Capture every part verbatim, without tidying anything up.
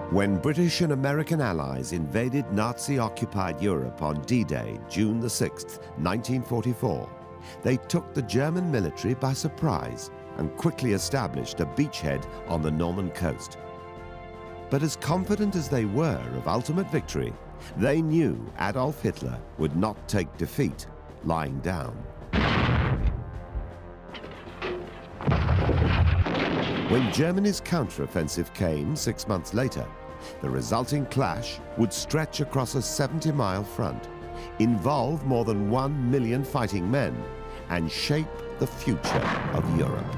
When British and American allies invaded Nazi-occupied Europe on D-Day, June the sixth, nineteen forty-four, they took the German military by surprise and quickly established a beachhead on the Norman coast. But as confident as they were of ultimate victory, they knew Adolf Hitler would not take defeat lying down. When Germany's counteroffensive came six months later, the resulting clash would stretch across a seventy mile front, involve more than one million fighting men, and shape the future of Europe.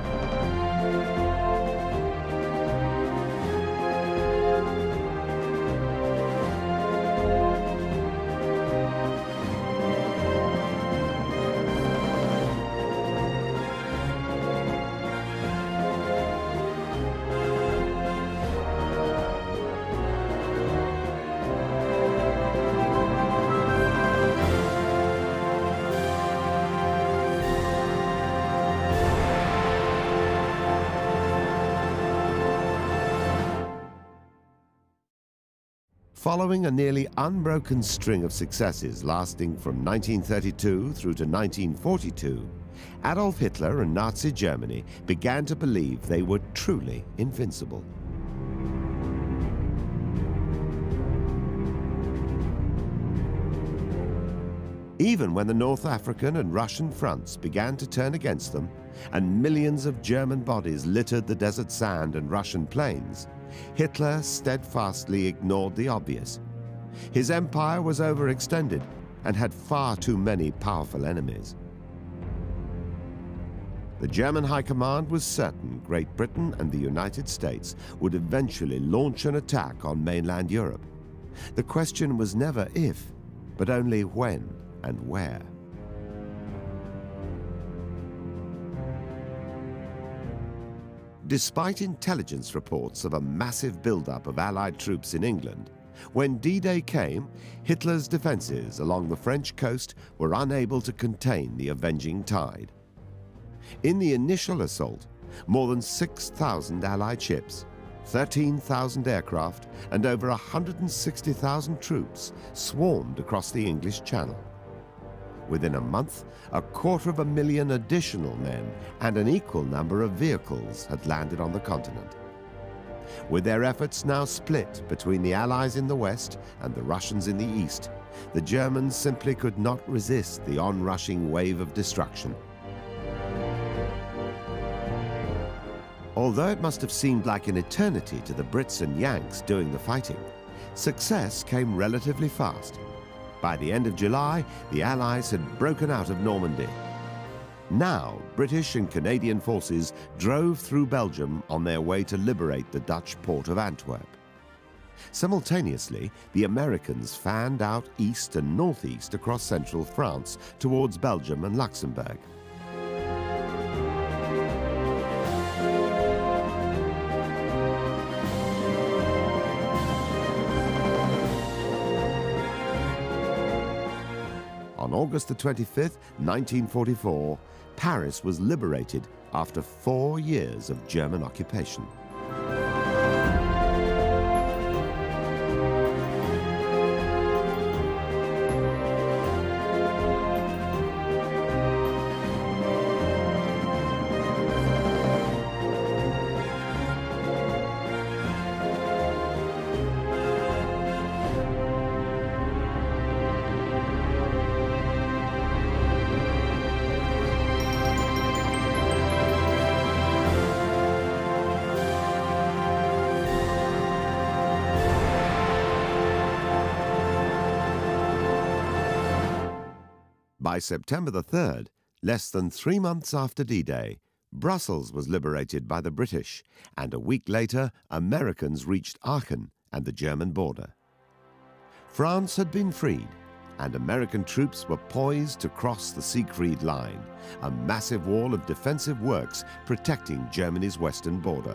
Following a nearly unbroken string of successes lasting from nineteen thirty-two through to nineteen forty-two, Adolf Hitler and Nazi Germany began to believe they were truly invincible. Even when the North African and Russian fronts began to turn against them, and millions of German bodies littered the desert sand and Russian plains, Hitler steadfastly ignored the obvious. His empire was overextended and had far too many powerful enemies. The German High Command was certain Great Britain and the United States would eventually launch an attack on mainland Europe. The question was never if, but only when and where. Despite intelligence reports of a massive buildup of Allied troops in England, when D-Day came, Hitler's defenses along the French coast were unable to contain the avenging tide. In the initial assault, more than six thousand Allied ships, thirteen thousand aircraft, and over one hundred sixty thousand troops swarmed across the English Channel. Within a month, a quarter of a million additional men and an equal number of vehicles had landed on the continent. With their efforts now split between the Allies in the west and the Russians in the east, the Germans simply could not resist the onrushing wave of destruction. Although it must have seemed like an eternity to the Brits and Yanks doing the fighting, success came relatively fast. By the end of July, the Allies had broken out of Normandy. Now, British and Canadian forces drove through Belgium on their way to liberate the Dutch port of Antwerp. Simultaneously, the Americans fanned out east and northeast across central France towards Belgium and Luxembourg. On August the twenty-fifth, nineteen forty-four, Paris was liberated after four years of German occupation. By September the third, less than three months after D-Day, Brussels was liberated by the British, and a week later, Americans reached Aachen and the German border. France had been freed, and American troops were poised to cross the Siegfried Line, a massive wall of defensive works protecting Germany's western border.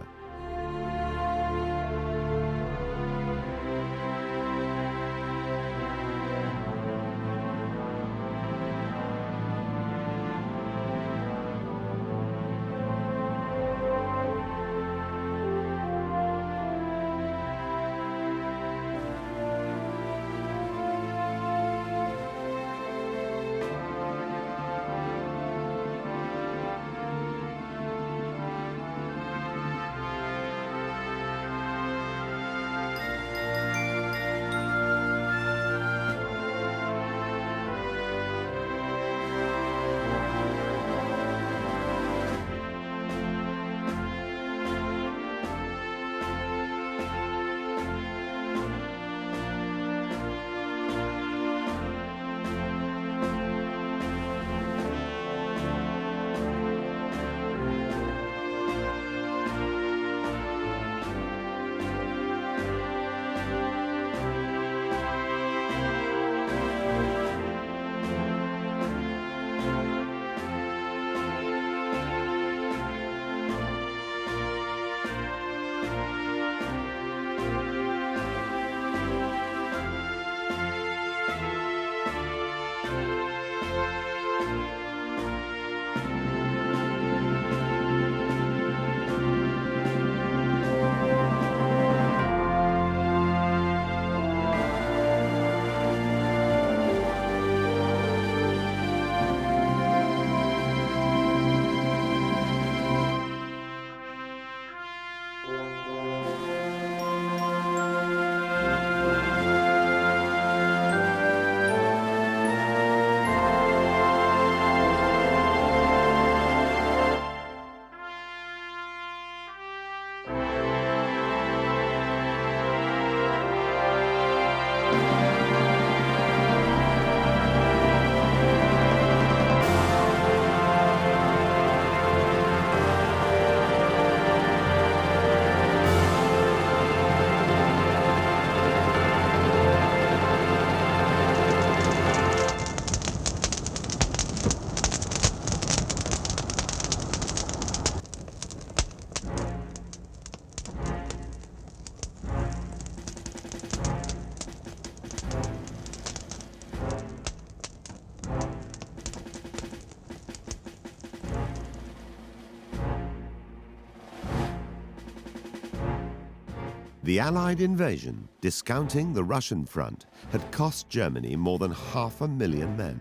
The Allied invasion, discounting the Russian front, had cost Germany more than half a million men.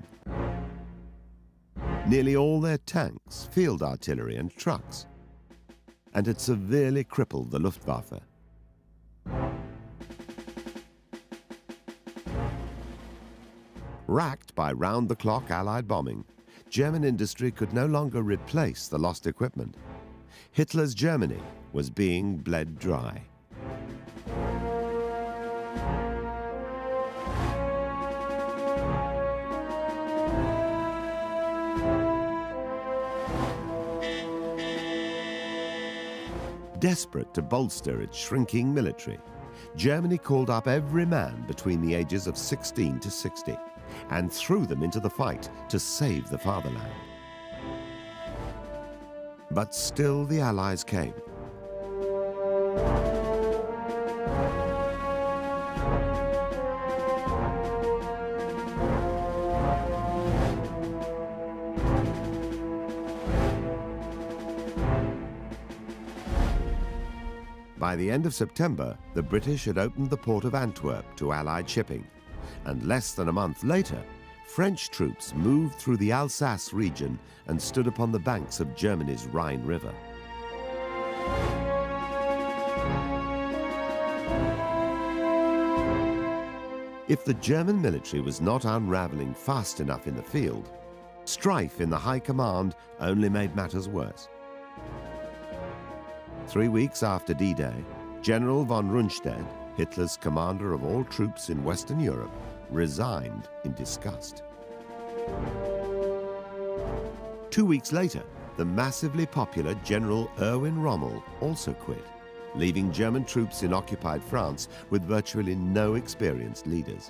Nearly all their tanks, field artillery and trucks, and had severely crippled the Luftwaffe. Racked by round-the-clock Allied bombing, German industry could no longer replace the lost equipment. Hitler's Germany was being bled dry. Desperate to bolster its shrinking military, Germany called up every man between the ages of sixteen to sixty and threw them into the fight to save the fatherland. But still the Allies came. By the end of September, the British had opened the port of Antwerp to Allied shipping, and less than a month later, French troops moved through the Alsace region and stood upon the banks of Germany's Rhine River. If the German military was not unraveling fast enough in the field, strife in the high command only made matters worse. Three weeks after D-Day, General von Rundstedt, Hitler's commander of all troops in Western Europe, resigned in disgust. Two weeks later, the massively popular General Erwin Rommel also quit, leaving German troops in occupied France with virtually no experienced leaders.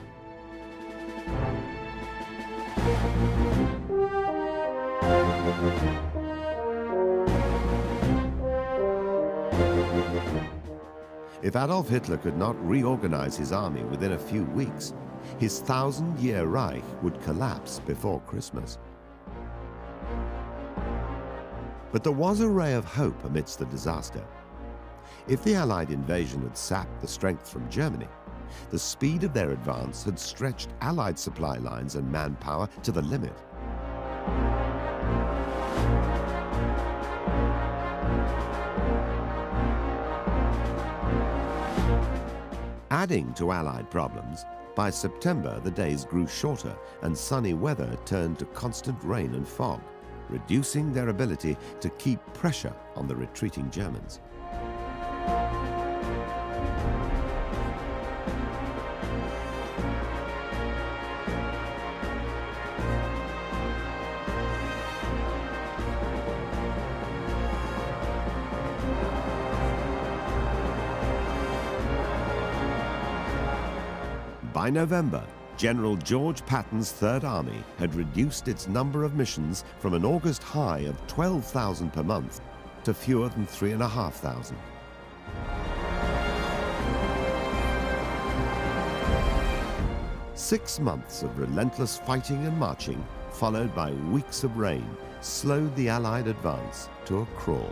If Adolf Hitler could not reorganize his army within a few weeks, his thousand-year Reich would collapse before Christmas. But there was a ray of hope amidst the disaster. If the Allied invasion had sapped the strength from Germany, the speed of their advance had stretched Allied supply lines and manpower to the limit. Adding to Allied problems, by September the days grew shorter and sunny weather turned to constant rain and fog, reducing their ability to keep pressure on the retreating Germans. By November, General George Patton's Third Army had reduced its number of missions from an August high of twelve thousand per month to fewer than three and a half thousand. Six months of relentless fighting and marching, followed by weeks of rain, slowed the Allied advance to a crawl.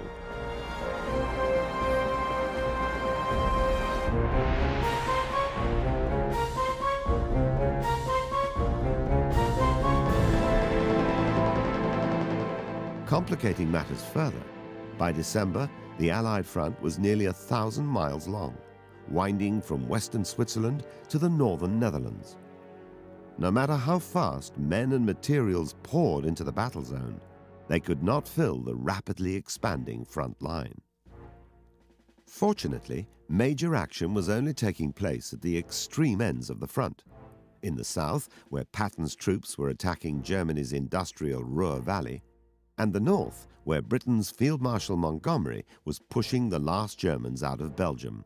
Complicating matters further, by December, the Allied front was nearly a thousand miles long, winding from western Switzerland to the northern Netherlands. No matter how fast men and materials poured into the battle zone, they could not fill the rapidly expanding front line. Fortunately, major action was only taking place at the extreme ends of the front. In the south, where Patton's troops were attacking Germany's industrial Ruhr Valley, and the north, where Britain's Field Marshal Montgomery was pushing the last Germans out of Belgium.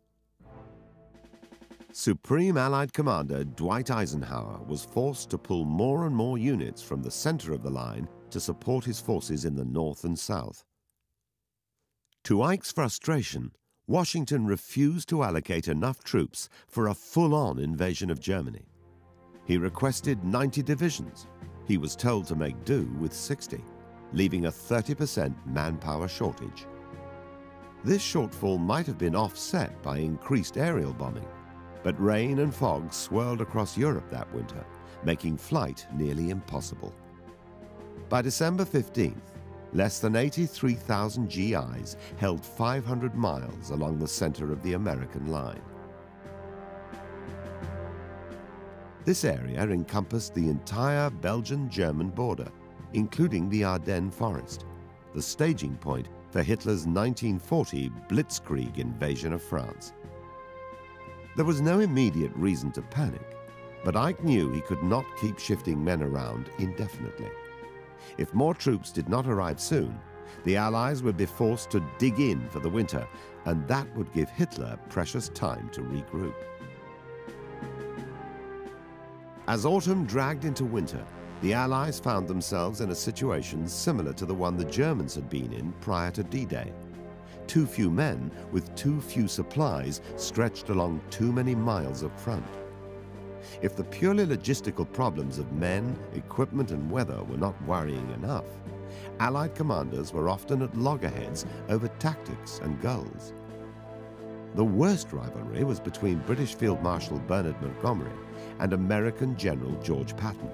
Supreme Allied Commander Dwight Eisenhower was forced to pull more and more units from the center of the line to support his forces in the north and south. To Ike's frustration, Washington refused to allocate enough troops for a full-on invasion of Germany. He requested ninety divisions. He was told to make do with sixty. Leaving a thirty percent manpower shortage. This shortfall might have been offset by increased aerial bombing, but rain and fog swirled across Europe that winter, making flight nearly impossible. By December fifteenth, less than eighty-three thousand G Is held five hundred miles along the center of the American line. This area encompassed the entire Belgian-German border, including the Ardennes forest, the staging point for Hitler's nineteen forty blitzkrieg invasion of France. There was no immediate reason to panic, but Ike knew he could not keep shifting men around indefinitely. If more troops did not arrive soon, the Allies would be forced to dig in for the winter, and that would give Hitler precious time to regroup. As autumn dragged into winter, the Allies found themselves in a situation similar to the one the Germans had been in prior to D Day. Too few men with too few supplies stretched along too many miles of front. If the purely logistical problems of men, equipment and weather were not worrying enough, Allied commanders were often at loggerheads over tactics and goals. The worst rivalry was between British Field Marshal Bernard Montgomery and American General George Patton.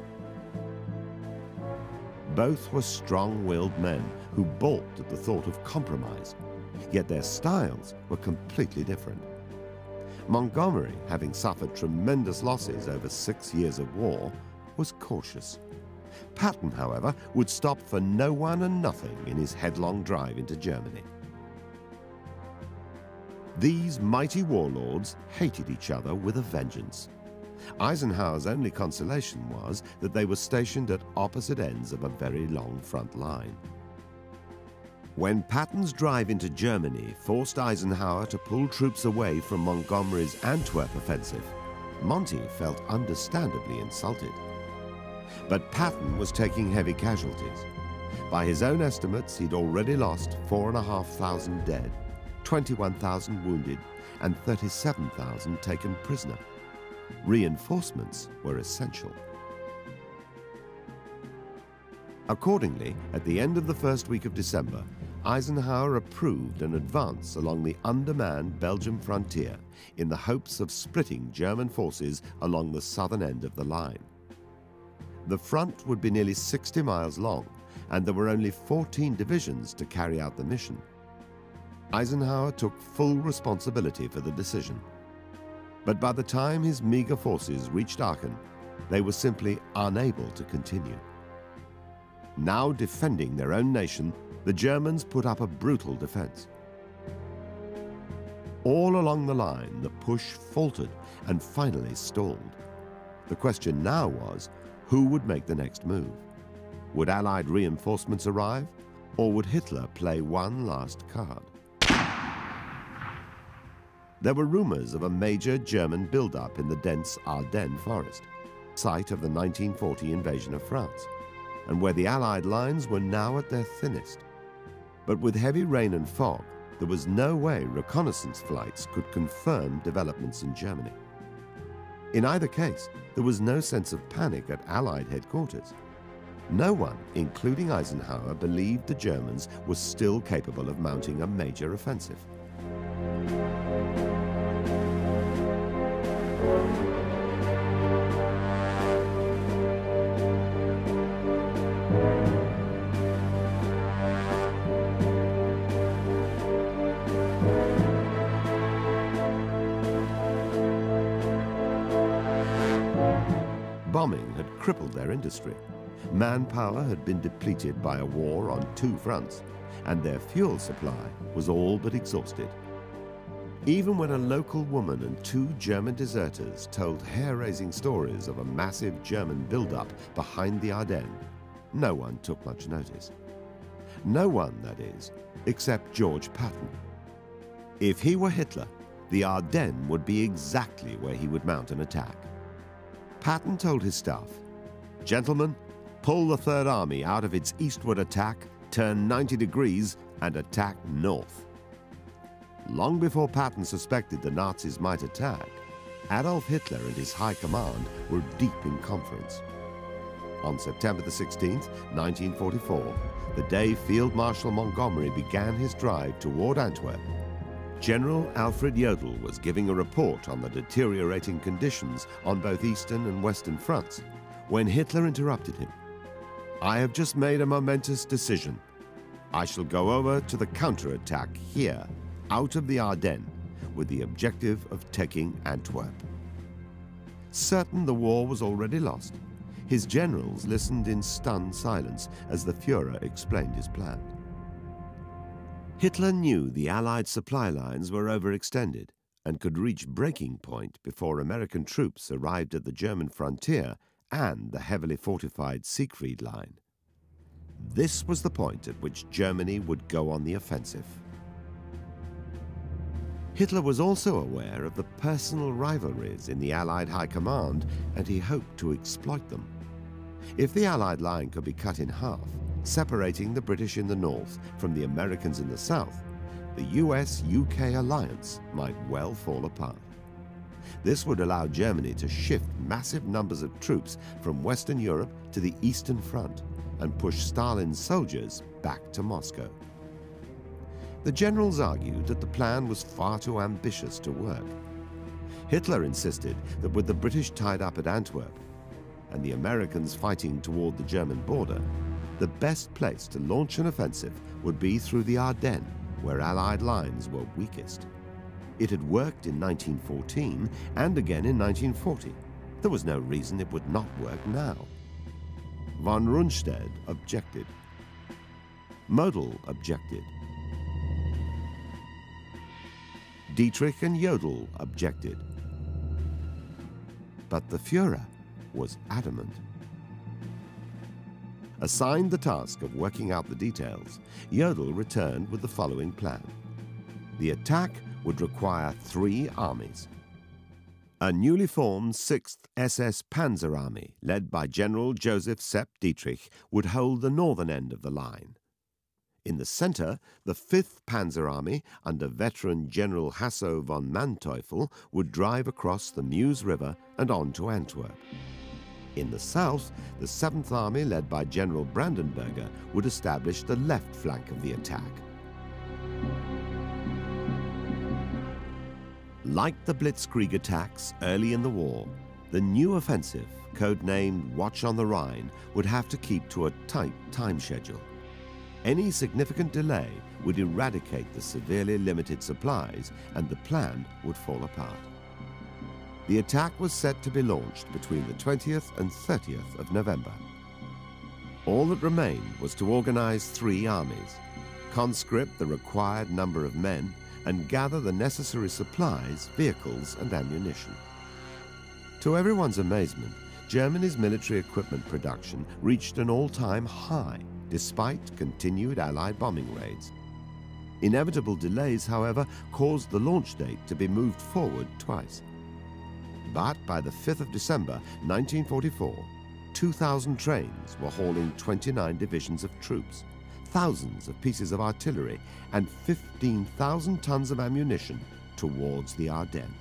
Both were strong-willed men who balked at the thought of compromise, yet their styles were completely different. Montgomery, having suffered tremendous losses over six years of war, was cautious. Patton, however, would stop for no one and nothing in his headlong drive into Germany. These mighty warlords hated each other with a vengeance. Eisenhower's only consolation was that they were stationed at opposite ends of a very long front line. When Patton's drive into Germany forced Eisenhower to pull troops away from Montgomery's Antwerp offensive, Monty felt understandably insulted. But Patton was taking heavy casualties. By his own estimates, he'd already lost four and a half thousand dead, twenty-one thousand wounded, and thirty-seven thousand taken prisoner. Reinforcements were essential. Accordingly, at the end of the first week of December, Eisenhower approved an advance along the undermanned Belgian frontier in the hopes of splitting German forces along the southern end of the line. The front would be nearly sixty miles long, and there were only fourteen divisions to carry out the mission. Eisenhower took full responsibility for the decision. But by the time his meager forces reached Aachen, they were simply unable to continue. Now defending their own nation, the Germans put up a brutal defense. All along the line, the push faltered and finally stalled. The question now was, who would make the next move? Would Allied reinforcements arrive, or would Hitler play one last card? There were rumors of a major German buildup in the dense Ardennes forest, site of the nineteen forty invasion of France, and where the Allied lines were now at their thinnest. But with heavy rain and fog, there was no way reconnaissance flights could confirm developments in Germany. In either case, there was no sense of panic at Allied headquarters. No one, including Eisenhower, believed the Germans were still capable of mounting a major offensive. Bombing had crippled their industry. Manpower had been depleted by a war on two fronts, and their fuel supply was all but exhausted. Even when a local woman and two German deserters told hair-raising stories of a massive German buildup behind the Ardennes, no one took much notice. No one, that is, except George Patton. If he were Hitler, the Ardennes would be exactly where he would mount an attack. Patton told his staff, "Gentlemen, pull the Third Army out of its eastward attack, turn ninety degrees, and attack north." Long before Patton suspected the Nazis might attack, Adolf Hitler and his high command were deep in conference. On September the sixteenth, nineteen forty-four, the day Field Marshal Montgomery began his drive toward Antwerp, General Alfred Jodl was giving a report on the deteriorating conditions on both eastern and western fronts when Hitler interrupted him. "I have just made a momentous decision. I shall go over to the counterattack here, out of the Ardennes, with the objective of taking Antwerp." Certain the war was already lost, his generals listened in stunned silence as the Führer explained his plan. Hitler knew the Allied supply lines were overextended and could reach breaking point before American troops arrived at the German frontier and the heavily fortified Siegfried Line. This was the point at which Germany would go on the offensive. Hitler was also aware of the personal rivalries in the Allied High Command, and he hoped to exploit them. If the Allied line could be cut in half, separating the British in the north from the Americans in the south, the U S U K alliance might well fall apart. This would allow Germany to shift massive numbers of troops from Western Europe to the Eastern Front and push Stalin's soldiers back to Moscow. The generals argued that the plan was far too ambitious to work. Hitler insisted that with the British tied up at Antwerp and the Americans fighting toward the German border, the best place to launch an offensive would be through the Ardennes, where Allied lines were weakest. It had worked in nineteen fourteen and again in nineteen forty. There was no reason it would not work now. Von Rundstedt objected. Model objected. Dietrich and Jodl objected. But the Führer was adamant. Assigned the task of working out the details, Jodl returned with the following plan. The attack would require three armies. A newly formed sixth S S Panzer Army, led by General Joseph Sepp Dietrich, would hold the northern end of the line. In the center, the fifth Panzer Army, under veteran General Hasso von Manteuffel, would drive across the Meuse River and on to Antwerp. In the south, the seventh Army, led by General Brandenberger, would establish the left flank of the attack. Like the Blitzkrieg attacks early in the war, the new offensive, codenamed Watch on the Rhine, would have to keep to a tight time schedule. Any significant delay would eradicate the severely limited supplies, and the plan would fall apart. The attack was set to be launched between the twentieth and thirtieth of November. All that remained was to organize three armies, conscript the required number of men, and gather the necessary supplies, vehicles, and ammunition. To everyone's amazement, Germany's military equipment production reached an all-time high, despite continued Allied bombing raids. Inevitable delays, however, caused the launch date to be moved forward twice. But by the fifth of December nineteen forty-four, two thousand trains were hauling twenty-nine divisions of troops, thousands of pieces of artillery, and fifteen thousand tons of ammunition towards the Ardennes.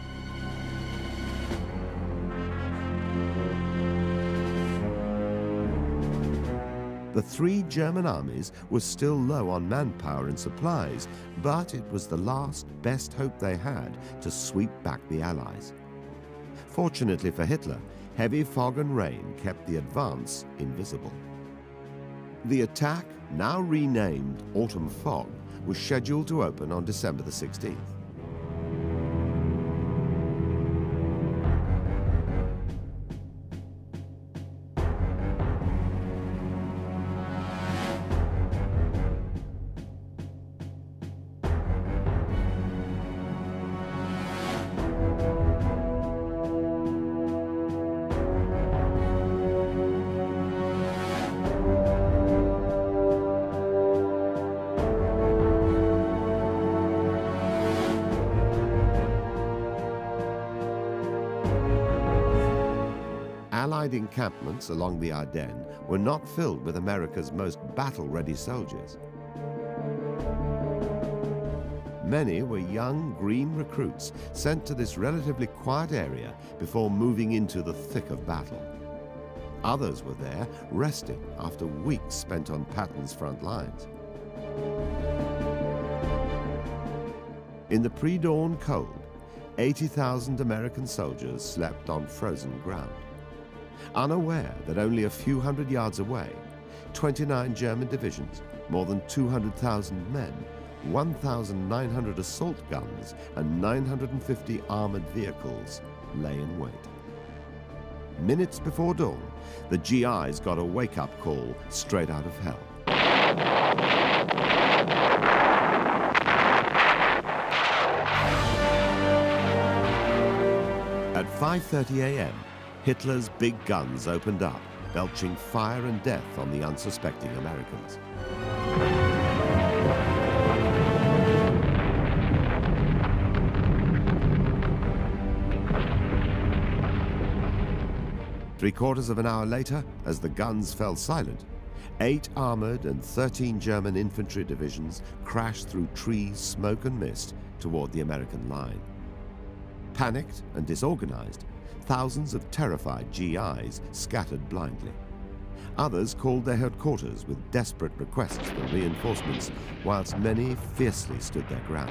The three German armies were still low on manpower and supplies, but it was the last best hope they had to sweep back the Allies. Fortunately for Hitler, heavy fog and rain kept the advance invisible. The attack, now renamed Autumn Fog, was scheduled to open on December the sixteenth. Allied encampments along the Ardennes were not filled with America's most battle-ready soldiers. Many were young green recruits sent to this relatively quiet area before moving into the thick of battle. Others were there resting after weeks spent on Patton's front lines. In the pre-dawn cold, eighty thousand American soldiers slept on frozen ground. Unaware that only a few hundred yards away, twenty-nine German divisions, more than two hundred thousand men, one thousand nine hundred assault guns, and nine hundred fifty armored vehicles lay in wait. Minutes before dawn, the G Is got a wake-up call straight out of hell. At five thirty a m, Hitler's big guns opened up, belching fire and death on the unsuspecting Americans. Three quarters of an hour later, as the guns fell silent, eight armored and thirteen German infantry divisions crashed through trees, smoke and mist toward the American line. Panicked and disorganized, thousands of terrified G Is scattered blindly. Others called their headquarters with desperate requests for reinforcements, whilst many fiercely stood their ground.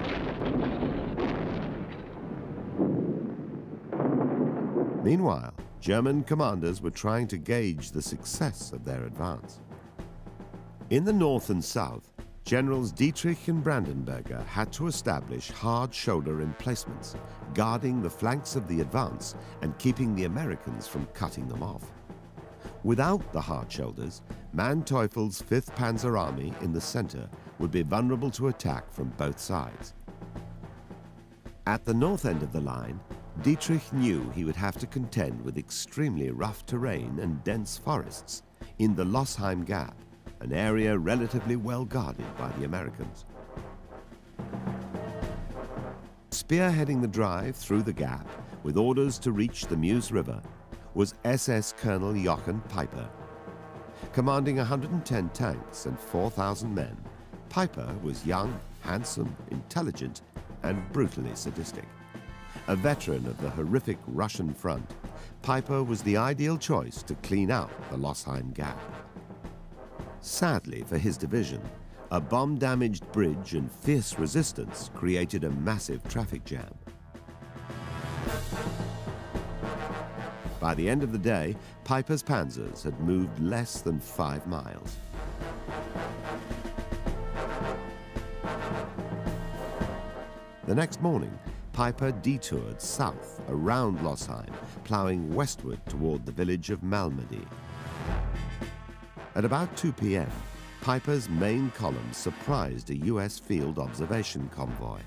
Meanwhile, German commanders were trying to gauge the success of their advance. In the north and south, Generals Dietrich and Brandenberger had to establish hard shoulder emplacements, guarding the flanks of the advance and keeping the Americans from cutting them off. Without the hard shoulders, Manteuffel's fifth Panzer Army in the center would be vulnerable to attack from both sides. At the north end of the line, Dietrich knew he would have to contend with extremely rough terrain and dense forests in the Lossheim Gap, an area relatively well guarded by the Americans. Spearheading the drive through the gap, with orders to reach the Meuse River, was S S Colonel Jochen Peiper. Commanding one hundred ten tanks and four thousand men, Peiper was young, handsome, intelligent, and brutally sadistic. A veteran of the horrific Russian front, Peiper was the ideal choice to clean out the Lossheim Gap. Sadly for his division, a bomb-damaged bridge and fierce resistance created a massive traffic jam. By the end of the day, Peiper's panzers had moved less than five miles. The next morning, Peiper detoured south around Lossheim, ploughing westward toward the village of Malmedy. At about two p m, Peiper's main column surprised a U S field observation convoy.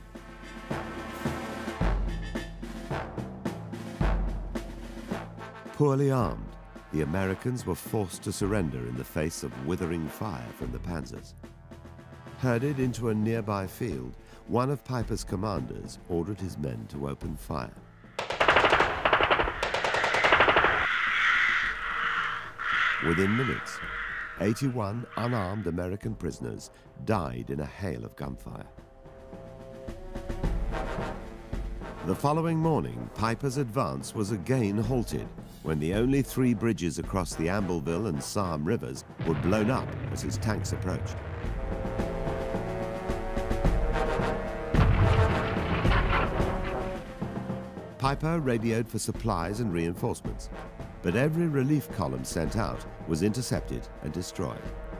Poorly armed, the Americans were forced to surrender in the face of withering fire from the panzers. Herded into a nearby field, one of Peiper's commanders ordered his men to open fire. Within minutes, eighty-one unarmed American prisoners died in a hail of gunfire. The following morning, Peiper's advance was again halted when the only three bridges across the Ambelville and Sarm rivers were blown up as his tanks approached. Peiper radioed for supplies and reinforcements, but every relief column sent out was intercepted and destroyed.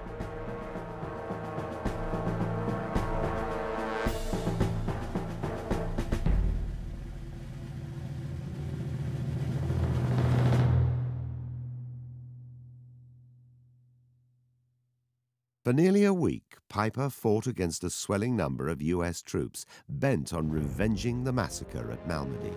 For nearly a week, Peiper fought against a swelling number of U S troops bent on revenging the massacre at Malmedy.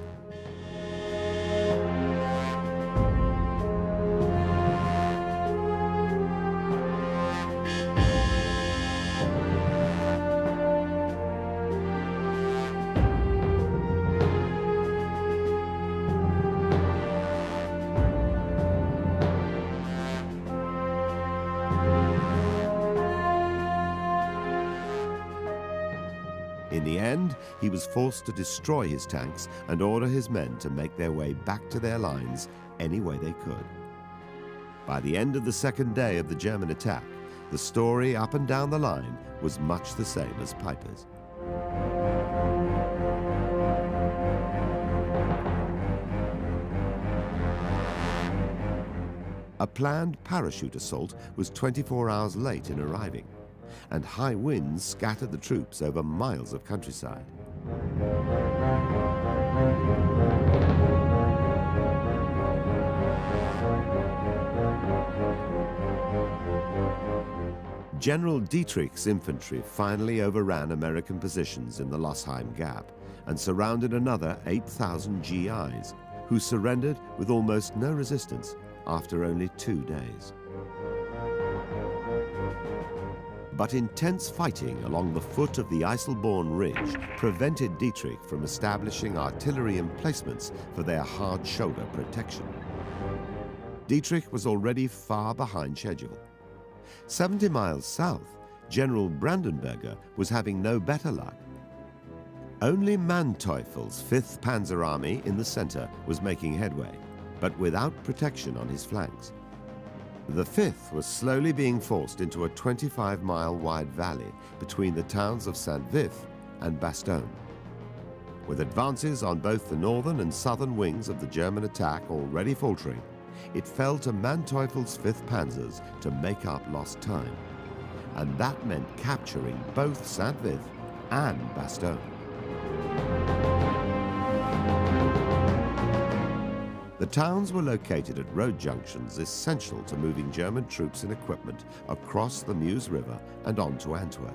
In the end, he was forced to destroy his tanks and order his men to make their way back to their lines any way they could. By the end of the second day of the German attack, the story up and down the line was much the same as Peiper's. A planned parachute assault was twenty-four hours late in arriving, and high winds scattered the troops over miles of countryside. General Dietrich's infantry finally overran American positions in the Losheim Gap and surrounded another eight thousand G Is, who surrendered with almost no resistance after only two days. But intense fighting along the foot of the Eiselborn Ridge prevented Dietrich from establishing artillery emplacements for their hard shoulder protection. Dietrich was already far behind schedule. seventy miles south, General Brandenberger was having no better luck. Only Manteuffel's fifth Panzer Army in the center was making headway, but without protection on his flanks. The fifth was slowly being forced into a twenty-five mile wide valley between the towns of Saint Vith and Bastogne. With advances on both the northern and southern wings of the German attack already faltering, it fell to Manteuffel's fifth Panzers to make up lost time. And that meant capturing both Saint Vith and Bastogne. The towns were located at road junctions essential to moving German troops and equipment across the Meuse River and on to Antwerp.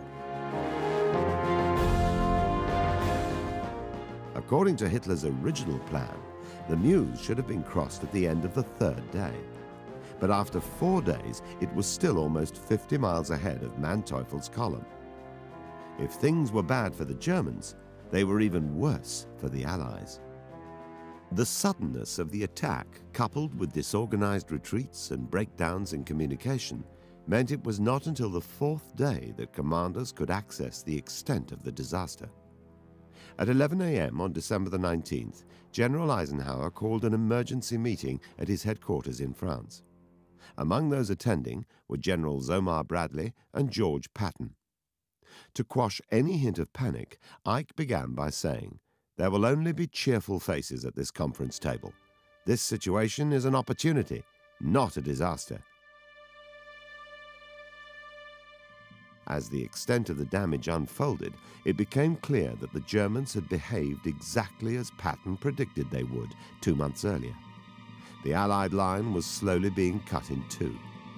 According to Hitler's original plan, the Meuse should have been crossed at the end of the third day. But after four days, it was still almost fifty miles ahead of Manteuffel's column. If things were bad for the Germans, they were even worse for the Allies. The suddenness of the attack, coupled with disorganized retreats and breakdowns in communication, meant it was not until the fourth day that commanders could access the extent of the disaster. At eleven A M on December the nineteenth, General Eisenhower called an emergency meeting at his headquarters in France. Among those attending were Generals Omar Bradley and George Patton. To quash any hint of panic, Ike began by saying, "There will only be cheerful faces at this conference table. This situation is an opportunity, not a disaster." As the extent of the damage unfolded, it became clear that the Germans had behaved exactly as Patton predicted they would two months earlier. The Allied line was slowly being cut in two.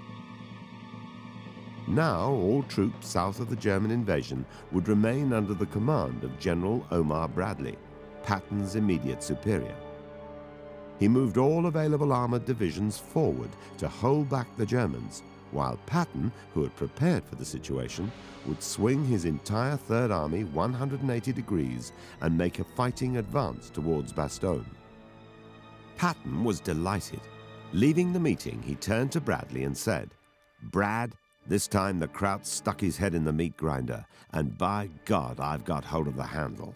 Now, all troops south of the German invasion would remain under the command of General Omar Bradley, Patton's immediate superior. He moved all available armored divisions forward to hold back the Germans, while Patton, who had prepared for the situation, would swing his entire Third Army one hundred eighty degrees and make a fighting advance towards Bastogne. Patton was delighted. Leaving the meeting, he turned to Bradley and said, "Brad, this time the Kraut stuck his head in the meat grinder, and by God, I've got hold of the handle."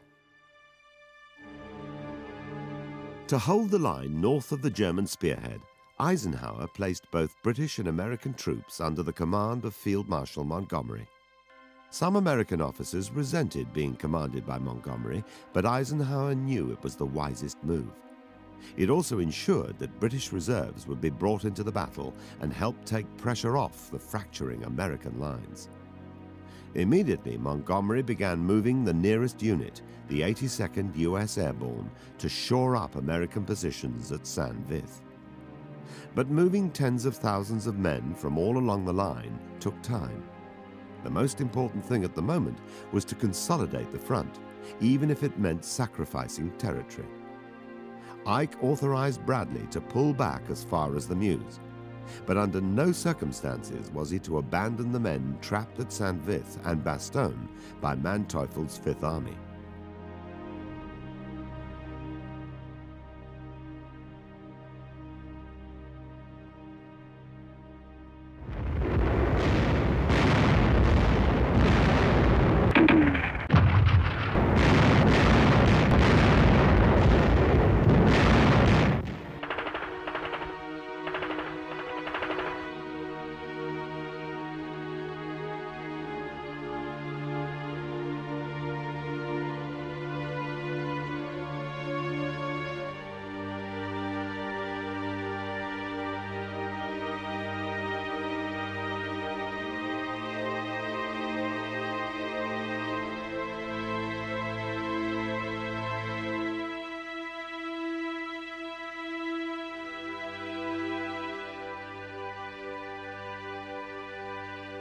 To hold the line north of the German spearhead, Eisenhower placed both British and American troops under the command of Field Marshal Montgomery. Some American officers resented being commanded by Montgomery, but Eisenhower knew it was the wisest move. It also ensured that British reserves would be brought into the battle and help take pressure off the fracturing American lines. Immediately, Montgomery began moving the nearest unit, the eighty-second U S Airborne, to shore up American positions at Saint Vith. But moving tens of thousands of men from all along the line took time. The most important thing at the moment was to consolidate the front, even if it meant sacrificing territory. Ike authorized Bradley to pull back as far as the Meuse, but under no circumstances was he to abandon the men trapped at Saint Vith and Bastogne by Manteuffel's Fifth Army.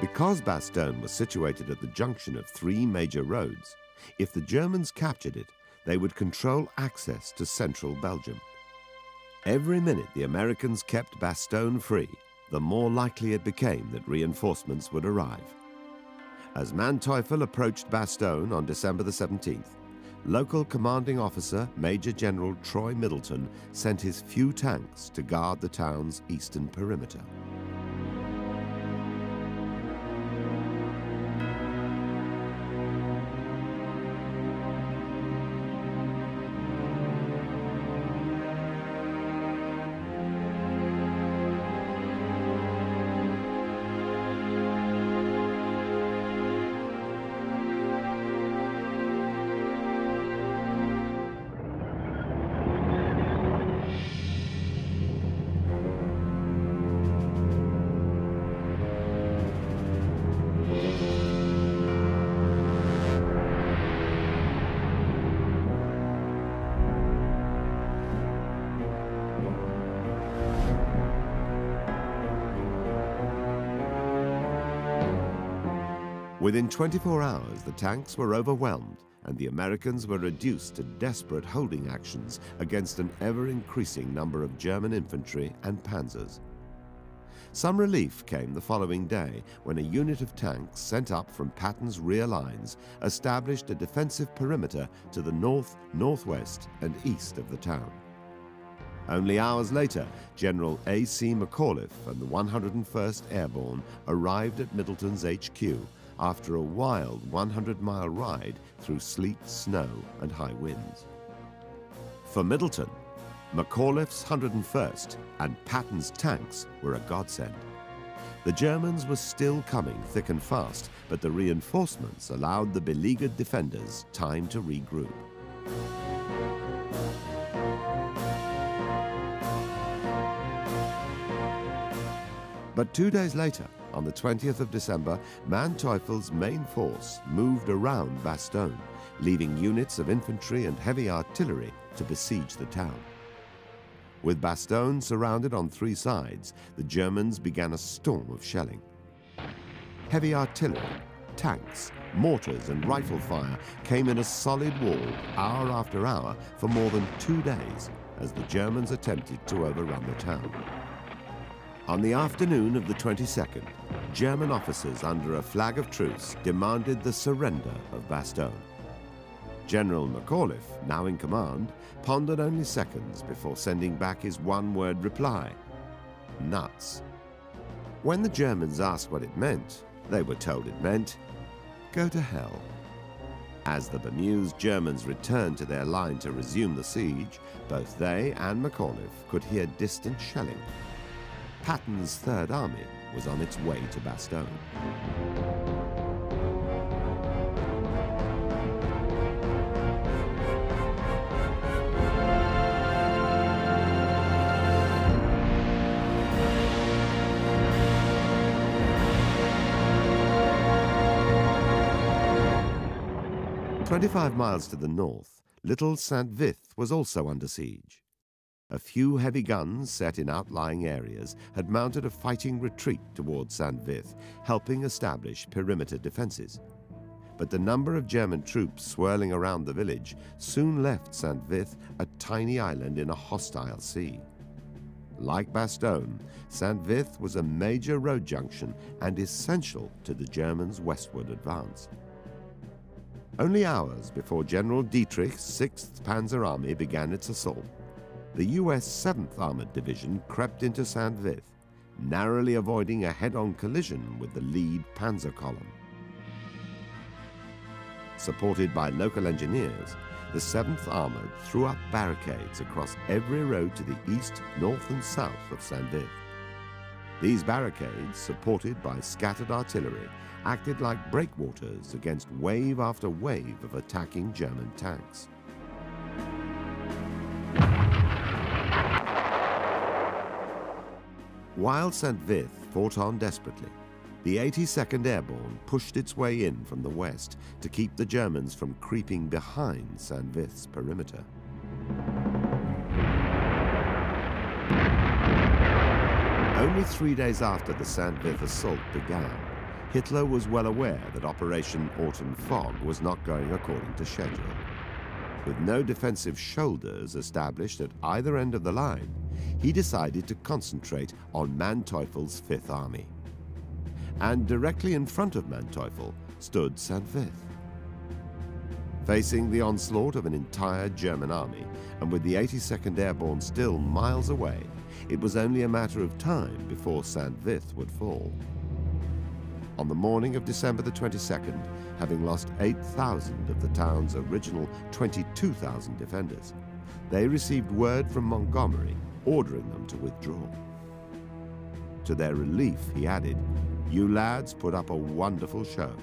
Because Bastogne was situated at the junction of three major roads, if the Germans captured it, they would control access to central Belgium. Every minute the Americans kept Bastogne free, the more likely it became that reinforcements would arrive. As Manteuffel approached Bastogne on December the seventeenth, local commanding officer Major General Troy Middleton sent his few tanks to guard the town's eastern perimeter. Within twenty-four hours, the tanks were overwhelmed and the Americans were reduced to desperate holding actions against an ever-increasing number of German infantry and panzers. Some relief came the following day when a unit of tanks sent up from Patton's rear lines established a defensive perimeter to the north, northwest and east of the town. Only hours later, General A C McAuliffe and the one hundred and first Airborne arrived at Middleton's H Q after a wild one hundred mile ride through sleet, snow, and high winds. For Middleton, McAuliffe's one hundred and first and Patton's tanks were a godsend. The Germans were still coming thick and fast, but the reinforcements allowed the beleaguered defenders time to regroup. But two days later, on the twentieth of December, Manteuffel's main force moved around Bastogne, leaving units of infantry and heavy artillery to besiege the town. With Bastogne surrounded on three sides, the Germans began a storm of shelling. Heavy artillery, tanks, mortars and rifle fire came in a solid wall hour after hour for more than two days as the Germans attempted to overrun the town. On the afternoon of the twenty-second, German officers under a flag of truce demanded the surrender of Bastogne. General McAuliffe, now in command, pondered only seconds before sending back his one-word reply: nuts. When the Germans asked what it meant, they were told it meant, go to hell. As the bemused Germans returned to their line to resume the siege, both they and McAuliffe could hear distant shelling. Patton's Third Army was on its way to Bastogne. Twenty-five miles to the north, Little Saint-Vith was also under siege. A few heavy guns set in outlying areas had mounted a fighting retreat towards Saint-Vith, helping establish perimeter defenses. But the number of German troops swirling around the village soon left Saint-Vith a tiny island in a hostile sea. Like Bastogne, Saint-Vith was a major road junction and essential to the Germans' westward advance. Only hours before General Dietrich's sixth Panzer Army began its assault, the U S seventh Armored Division crept into Saint-Vith, narrowly avoiding a head-on collision with the lead panzer column. Supported by local engineers, the seventh Armored threw up barricades across every road to the east, north and south of Saint-Vith. These barricades, supported by scattered artillery, acted like breakwaters against wave after wave of attacking German tanks. While Saint-Vith fought on desperately, the eighty-second Airborne pushed its way in from the west to keep the Germans from creeping behind Saint-Vith's perimeter. Only three days after the Saint-Vith assault began, Hitler was well aware that Operation Autumn Fog was not going according to schedule. With no defensive shoulders established at either end of the line, he decided to concentrate on Manteuffel's Fifth Army. And directly in front of Manteuffel stood Saint Vith. Facing the onslaught of an entire German army, and with the eighty-second Airborne still miles away, it was only a matter of time before Saint Vith would fall. On the morning of December the twenty-second, having lost eight thousand of the town's original twenty-two thousand defenders, they received word from Montgomery ordering them to withdraw. To their relief, he added, "You lads put up a wonderful show."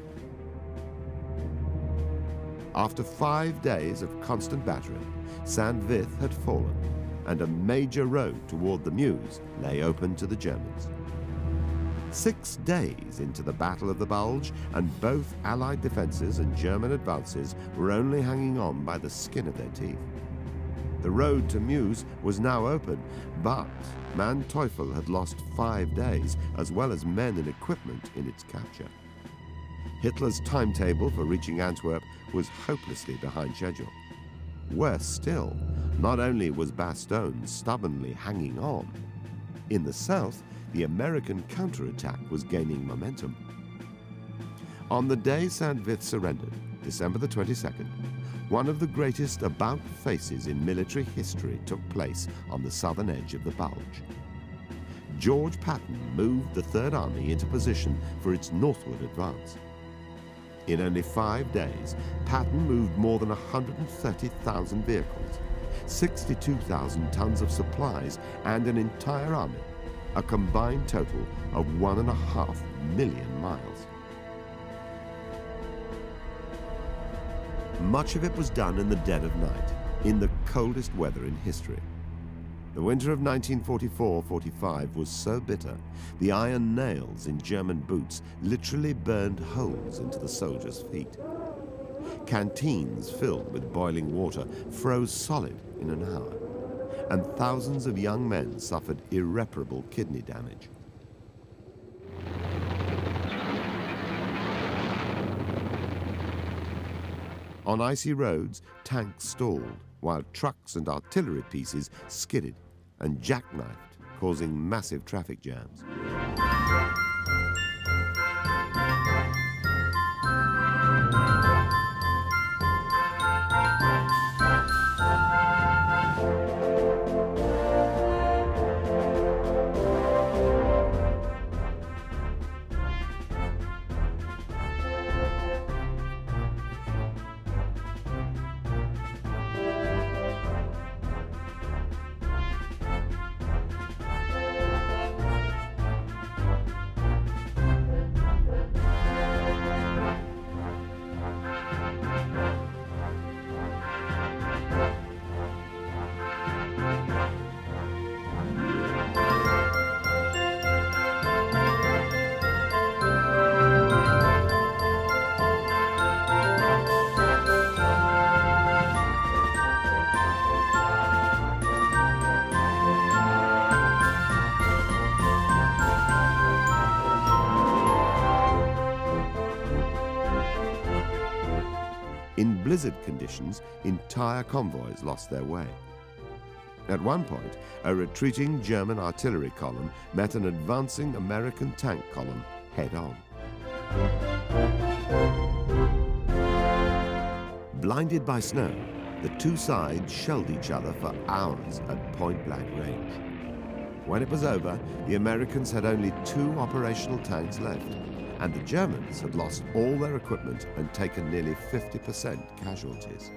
After five days of constant battering, Saint Vith had fallen, and a major road toward the Meuse lay open to the Germans. Six days into the Battle of the Bulge, and both Allied defenses and German advances were only hanging on by the skin of their teeth. The road to Meuse was now open, but Manteuffel had lost five days, as well as men and equipment, in its capture. Hitler's timetable for reaching Antwerp was hopelessly behind schedule. Worse still, not only was Bastogne stubbornly hanging on, in the south, the American counterattack was gaining momentum. On the day Saint Vith surrendered, December the twenty-second, one of the greatest about-faces in military history took place on the southern edge of the Bulge. George Patton moved the Third Army into position for its northward advance. In only five days, Patton moved more than one hundred thirty thousand vehicles, sixty-two thousand tons of supplies, and an entire army, a combined total of one and a half million miles. Much of it was done in the dead of night, in the coldest weather in history. The winter of nineteen forty-four forty-five was so bitter, the iron nails in German boots literally burned holes into the soldiers' feet. Canteens filled with boiling water froze solid in an hour, and thousands of young men suffered irreparable kidney damage. On icy roads, tanks stalled, while trucks and artillery pieces skidded and jackknifed, causing massive traffic jams. In blizzard conditions, entire convoys lost their way. At one point, a retreating German artillery column met an advancing American tank column head-on. Blinded by snow, the two sides shelled each other for hours at point-blank range. When it was over, the Americans had only two operational tanks left, and the Germans had lost all their equipment and taken nearly fifty percent casualties.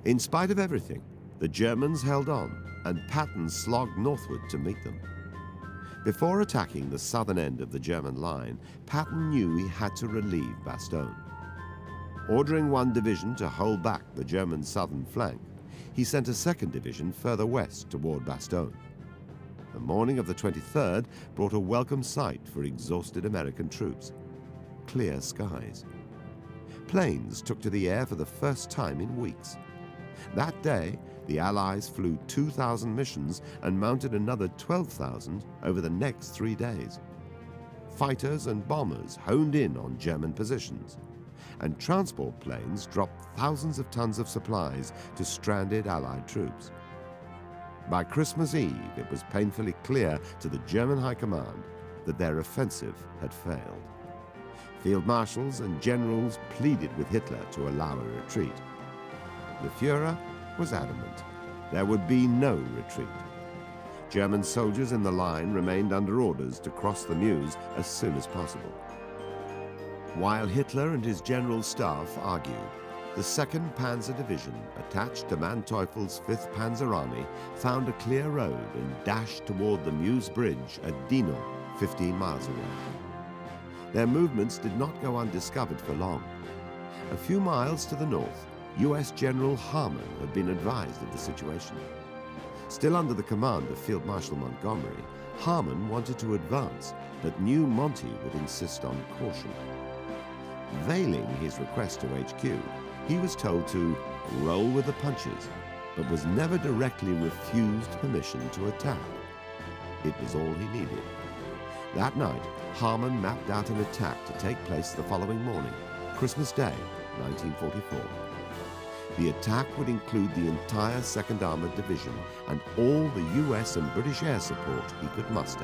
In spite of everything, the Germans held on, and Patton slogged northward to meet them. Before attacking the southern end of the German line, Patton knew he had to relieve Bastogne. Ordering one division to hold back the German southern flank, he sent a second division further west toward Bastogne. The morning of the twenty-third brought a welcome sight for exhausted American troops: clear skies. Planes took to the air for the first time in weeks. That day, the Allies flew two thousand missions and mounted another twelve thousand over the next three days. Fighters and bombers honed in on German positions, and transport planes dropped thousands of tons of supplies to stranded Allied troops. By Christmas Eve, it was painfully clear to the German High Command that their offensive had failed. Field marshals and generals pleaded with Hitler to allow a retreat. The Führer was adamant. There would be no retreat. German soldiers in the line remained under orders to cross the Meuse as soon as possible. While Hitler and his general staff argued, the second Panzer Division, attached to Manteuffel's fifth Panzer Army, found a clear road and dashed toward the Meuse Bridge at Dinant, fifteen miles away. Their movements did not go undiscovered for long. A few miles to the north, U S General Harmon had been advised of the situation. Still under the command of Field Marshal Montgomery, Harmon wanted to advance, but knew Monty would insist on caution. Veiling his request to H Q, he was told to roll with the punches, but was never directly refused permission to attack. It was all he needed. That night, Harmon mapped out an attack to take place the following morning, Christmas Day, nineteen forty-four. The attack would include the entire second Armored Division and all the U S and British air support he could muster.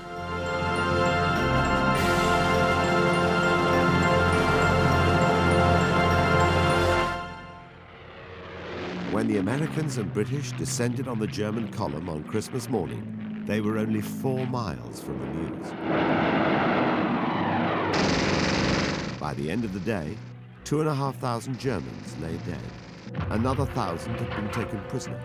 When the Americans and British descended on the German column on Christmas morning, they were only four miles from the Meuse. By the end of the day, two and a half thousand Germans lay dead. Another thousand had been taken prisoner.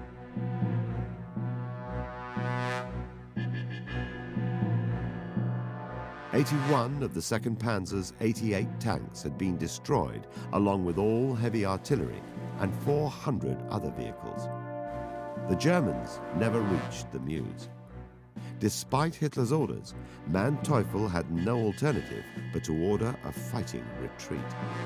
eighty-one of the second Panzer's eighty-eight tanks had been destroyed, along with all heavy artillery and four hundred other vehicles. The Germans never reached the Meuse. Despite Hitler's orders, Manteuffel had no alternative but to order a fighting retreat.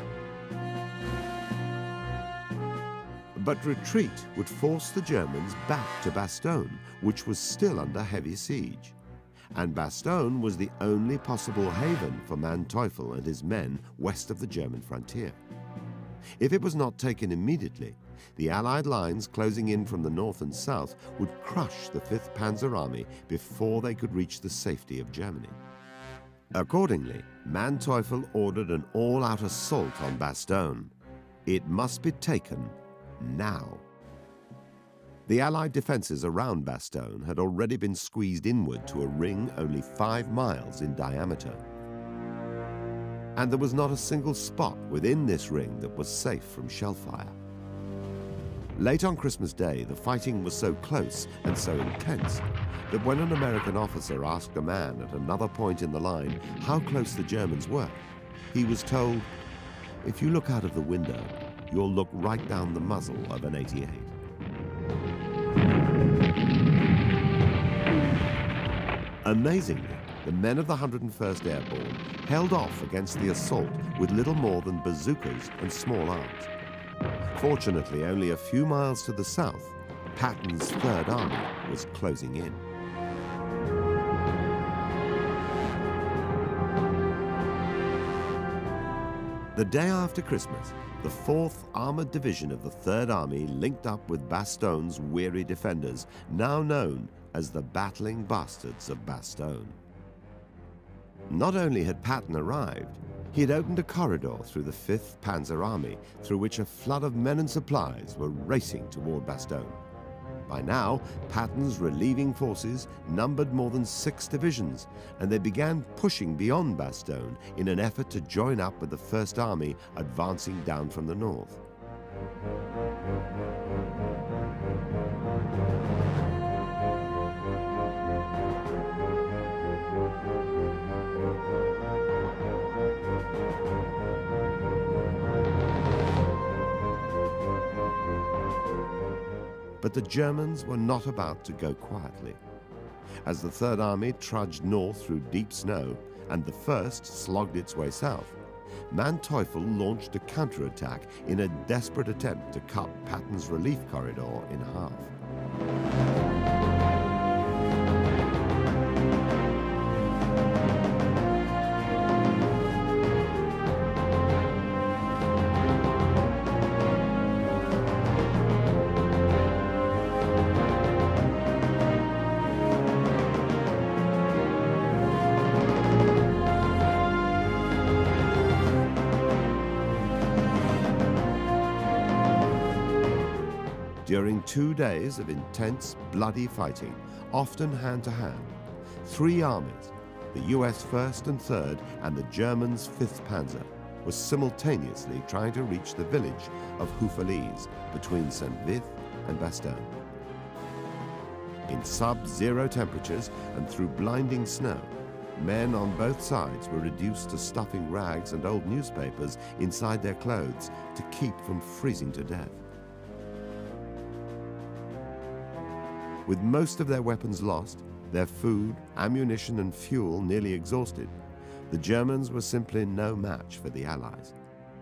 But retreat would force the Germans back to Bastogne, which was still under heavy siege. And Bastogne was the only possible haven for Manteuffel and his men west of the German frontier. If it was not taken immediately, the Allied lines closing in from the north and south would crush the fifth Panzer Army before they could reach the safety of Germany. Accordingly, Manteuffel ordered an all-out assault on Bastogne. It must be taken now. The Allied defenses around Bastogne had already been squeezed inward to a ring only five miles in diameter. And there was not a single spot within this ring that was safe from shell fire. Late on Christmas Day, the fighting was so close and so intense that when an American officer asked a man at another point in the line how close the Germans were, he was told, "If you look out of the window, you'll look right down the muzzle of an eighty-eight. Amazingly, the men of the one hundred first Airborne held off against the assault with little more than bazookas and small arms. Fortunately, only a few miles to the south, Patton's Third Army was closing in. The day after Christmas, the fourth Armored Division of the Third Army linked up with Bastogne's weary defenders, now known as the Battling Bastards of Bastogne. Not only had Patton arrived, he had opened a corridor through the fifth Panzer Army, through which a flood of men and supplies were racing toward Bastogne. By now, Patton's relieving forces numbered more than six divisions, and they began pushing beyond Bastogne in an effort to join up with the First Army advancing down from the north. But the Germans were not about to go quietly. As the Third Army trudged north through deep snow and the First slogged its way south, Manteuffel launched a counterattack in a desperate attempt to cut Patton's relief corridor in half. During two days of intense, bloody fighting, often hand-to-hand, three armies, the U S First and Third and the Germans' Fifth Panzer, were simultaneously trying to reach the village of Houffalize between Saint-Vith and Bastogne. In sub-zero temperatures and through blinding snow, men on both sides were reduced to stuffing rags and old newspapers inside their clothes to keep from freezing to death. With most of their weapons lost, their food, ammunition and fuel nearly exhausted, the Germans were simply no match for the Allies.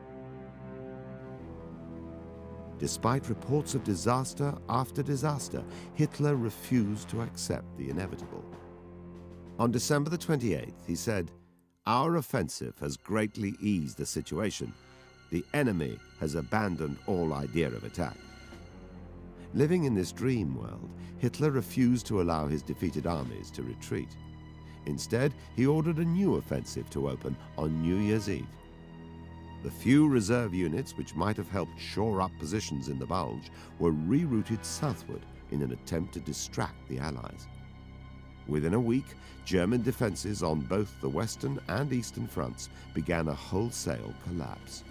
Despite reports of disaster after disaster, Hitler refused to accept the inevitable. On December the twenty-eighth, he said, "Our offensive has greatly eased the situation. The enemy has abandoned all idea of attack." Living in this dream world, Hitler refused to allow his defeated armies to retreat. Instead, he ordered a new offensive to open on New Year's Eve. The few reserve units which might have helped shore up positions in the Bulge were rerouted southward in an attempt to distract the Allies. Within a week, German defenses on both the western and eastern fronts began a wholesale collapse.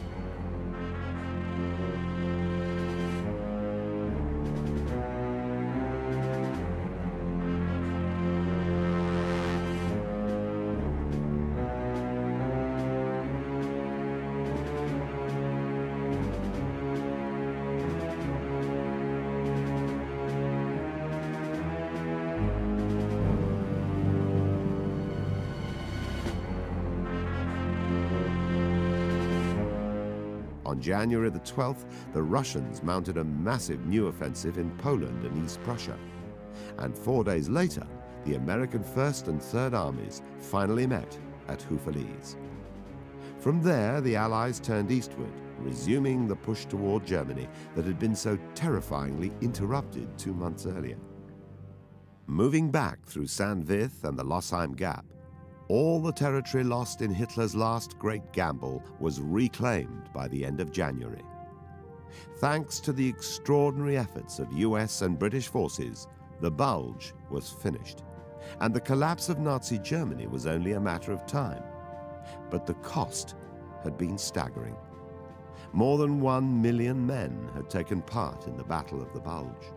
On January the twelfth, the Russians mounted a massive new offensive in Poland and East Prussia. And four days later, the American First and Third Armies finally met at Houffalize. From there, the Allies turned eastward, resuming the push toward Germany that had been so terrifyingly interrupted two months earlier. Moving back through Saint-Vith and the Lossheim Gap, all the territory lost in Hitler's last great gamble was reclaimed by the end of January. Thanks to the extraordinary efforts of U S and British forces, the Bulge was finished, and the collapse of Nazi Germany was only a matter of time. But the cost had been staggering. More than one million men had taken part in the Battle of the Bulge.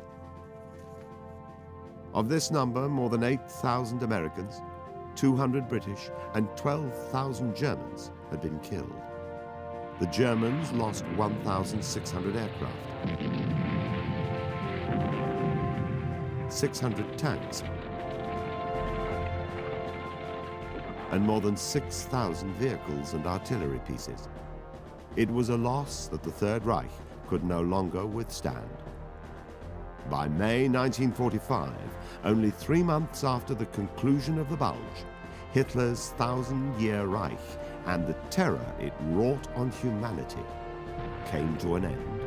Of this number, more than eight thousand Americans, two hundred British, and twelve thousand Germans had been killed. The Germans lost one thousand six hundred aircraft, six hundred tanks, and more than six thousand vehicles and artillery pieces. It was a loss that the Third Reich could no longer withstand. By May nineteen forty-five, only three months after the conclusion of the Bulge, Hitler's thousand-year Reich and the terror it wrought on humanity came to an end.